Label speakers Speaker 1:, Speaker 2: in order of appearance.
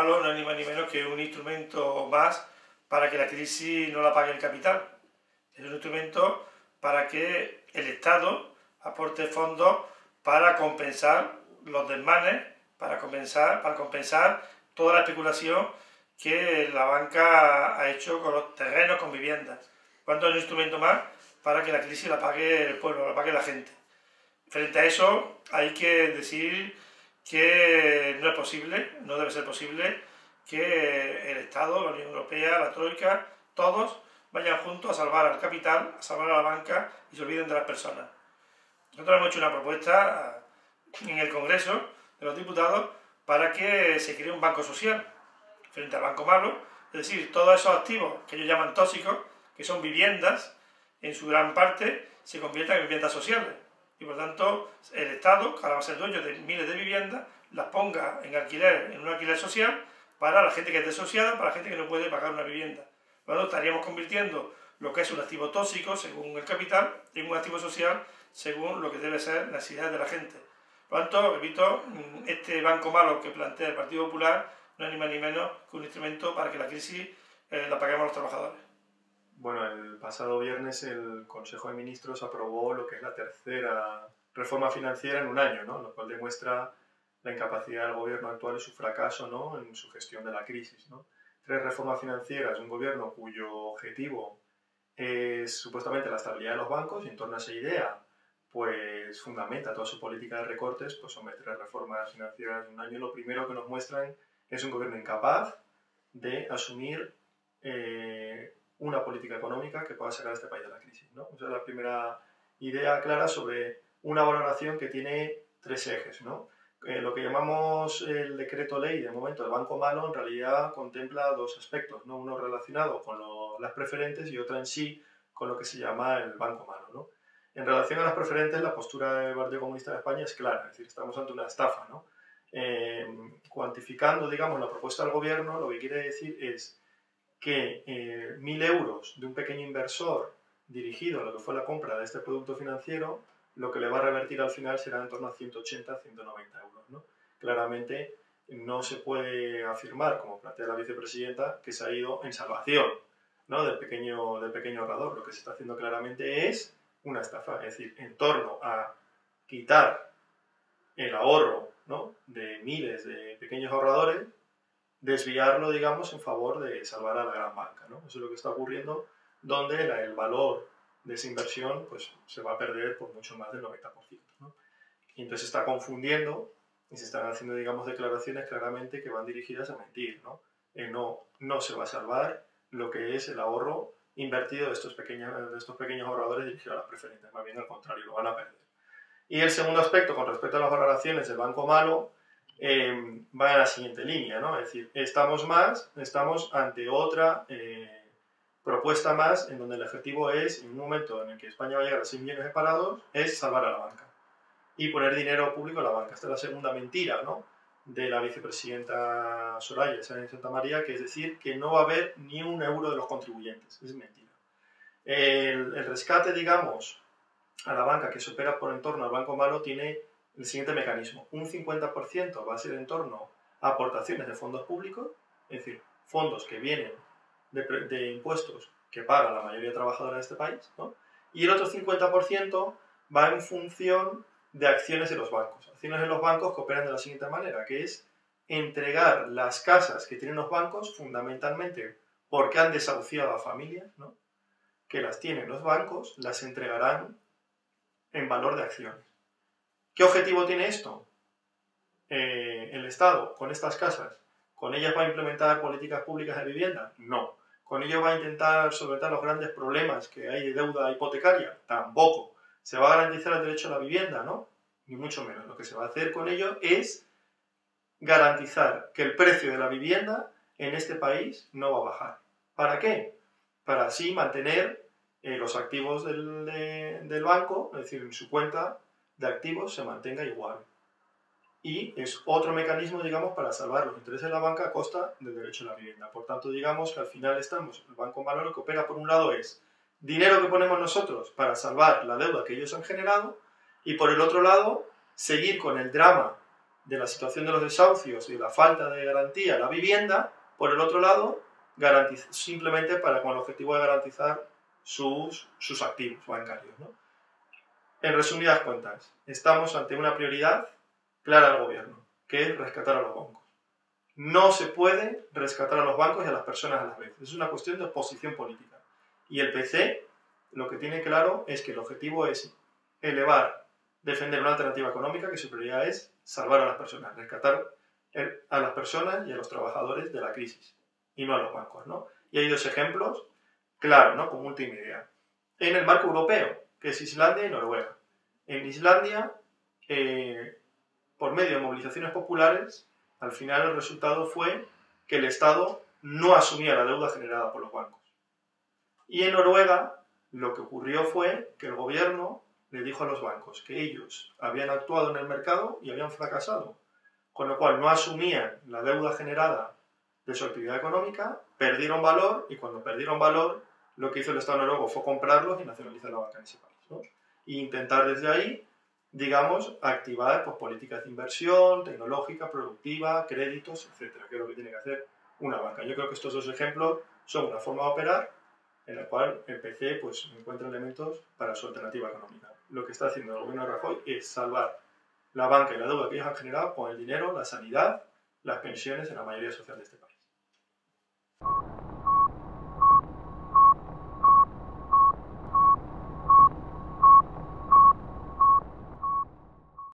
Speaker 1: malo no es ni más ni menos que un instrumento más para que la crisis no la pague el capital. Es un instrumento para que el Estado aporte fondos para compensar los desmanes, para compensar toda la especulación que la banca ha hecho con los terrenos, con viviendas. ¿Cuánto es un instrumento más para que la crisis la pague el pueblo, la pague la gente? Frente a eso hay que decir que no es posible, no debe ser posible que el Estado, la Unión Europea, la Troika, todos vayan juntos a salvar al capital, a salvar a la banca y se olviden de las personas. Nosotros hemos hecho una propuesta en el Congreso de los Diputados para que se cree un banco social frente al banco malo, es decir, todos esos activos que ellos llaman tóxicos, que son viviendas, en su gran parte se conviertan en viviendas sociales. Y por tanto, el Estado, que ahora va a ser dueño de miles de viviendas, las ponga en alquiler, en un alquiler social, para la gente que es desociada, para la gente que no puede pagar una vivienda. Por lo tanto, estaríamos convirtiendo lo que es un activo tóxico, según el capital, en un activo social, según lo que debe ser la necesidad de la gente. Por lo tanto, repito, este banco malo que plantea el Partido Popular no es ni más ni menos que un instrumento para que la crisis la paguemos los trabajadores.
Speaker 2: Bueno, el pasado viernes el Consejo de Ministros aprobó lo que es la tercera reforma financiera en un año, ¿no? Lo cual demuestra la incapacidad del gobierno actual y su fracaso, ¿no?, en su gestión de la crisis, ¿no? 3 reformas financieras, un gobierno cuyo objetivo es supuestamente la estabilidad de los bancos, y en torno a esa idea pues fundamenta toda su política de recortes. Pues hombre, 3 reformas financieras en un año, lo primero que nos muestran es un gobierno incapaz de asumir una política económica que pueda sacar a este país de la crisis, ¿no? Esa es la primera idea clara sobre una valoración que tiene 3 ejes, ¿no? Lo que llamamos el decreto ley, de momento, el banco malo, en realidad contempla 2 aspectos, ¿no? Uno relacionado con las preferentes y otro en sí con lo que se llama el banco malo, ¿no? En relación a las preferentes, la postura del Partido Comunista de España es clara, es decir, estamos ante una estafa, ¿no? Cuantificando, digamos, la propuesta del gobierno, lo que quiere decir es que 1.000 euros de un pequeño inversor dirigido a lo que fue la compra de este producto financiero, lo que le va a revertir al final será en torno a 180, 190 euros, ¿no? Claramente no se puede afirmar, como plantea la vicepresidenta, que se ha ido en salvación, ¿no?, del pequeño ahorrador. Lo que se está haciendo claramente es una estafa, es decir, en torno a quitar el ahorro, ¿no?, de miles de pequeños ahorradores, desviarlo, digamos, en favor de salvar a la gran banca, ¿no? Eso es lo que está ocurriendo, donde el valor de esa inversión pues, se va a perder por mucho más del 90%, ¿no? Y entonces se está confundiendo y se están haciendo, digamos, declaraciones claramente que van dirigidas a mentir, ¿no? No se va a salvar lo que es el ahorro invertido de estos pequeños ahorradores dirigidos a las preferentes, más bien al contrario, lo van a perder. Y el segundo aspecto, con respecto a las valoraciones del banco malo, va en la siguiente línea, ¿no? Es decir, estamos ante otra propuesta más en donde el objetivo es, en un momento en el que España va a llegar a 6 millones de parados, es salvar a la banca y poner dinero público en la banca. Esta es la segunda mentira, ¿no?, de la vicepresidenta Soraya Sáenz de Santamaría, que es decir, que no va a haber ni un euro de los contribuyentes. Es mentira. El rescate, digamos, a la banca que se opera por entorno al banco malo tiene el siguiente mecanismo. Un 50% va a ser en torno a aportaciones de fondos públicos, es decir, fondos que vienen de impuestos que paga la mayoría de trabajadores de este país, ¿no? Y el otro 50% va en función de acciones de los bancos. Acciones de los bancos que operan de la siguiente manera, que es entregar las casas que tienen los bancos, fundamentalmente porque han desahuciado a familias, ¿no?, que las tienen los bancos, las entregarán en valor de acciones. ¿Qué objetivo tiene esto? ¿El Estado con estas casas, con ellas va a implementar políticas públicas de vivienda? No. ¿Con ello va a intentar solventar los grandes problemas que hay de deuda hipotecaria? Tampoco. ¿Se va a garantizar el derecho a la vivienda? No, ni mucho menos. Lo que se va a hacer con ello es garantizar que el precio de la vivienda en este país no va a bajar. ¿Para qué? Para así mantener los activos del banco, es decir, en su cuenta de activos se mantenga igual. Y es otro mecanismo, digamos, para salvar los intereses de la banca a costa del derecho a la vivienda. Por tanto, digamos que al final el banco malo lo que opera por un lado es dinero que ponemos nosotros para salvar la deuda que ellos han generado, y por el otro lado seguir con el drama de la situación de los desahucios y de la falta de garantía a la vivienda, por el otro lado, simplemente con el objetivo de garantizar sus activos bancarios, ¿no? En resumidas cuentas, estamos ante una prioridad clara del gobierno, que es rescatar a los bancos. No se puede rescatar a los bancos y a las personas a la vez. Es una cuestión de posición política. Y el PC lo que tiene claro es que el objetivo es defender una alternativa económica, que su prioridad es salvar a las personas, rescatar a las personas y a los trabajadores de la crisis, y no a los bancos, ¿no? Y hay dos ejemplos claros, ¿no? Con multimedia. En el marco europeo, que es Islandia y Noruega. En Islandia, por medio de movilizaciones populares, al final el resultado fue que el Estado no asumía la deuda generada por los bancos. Y en Noruega, lo que ocurrió fue que el gobierno le dijo a los bancos que ellos habían actuado en el mercado y habían fracasado, con lo cual no asumían la deuda generada de su actividad económica, perdieron valor, y cuando perdieron valor, lo que hizo el Estado noruego fue comprarlos y nacionalizar la banca en ese país, ¿no? E intentar desde ahí, digamos, activar pues, políticas de inversión, tecnológica, productiva, créditos, etcétera, que es lo que tiene que hacer una banca. Yo creo que estos dos ejemplos son una forma de operar en la cual el PC pues, encuentra elementos para su alternativa económica. Lo que está haciendo el gobierno de Rajoy es salvar la banca y la deuda que ellos han generado con el dinero, la sanidad, las pensiones en la mayoría social de este país.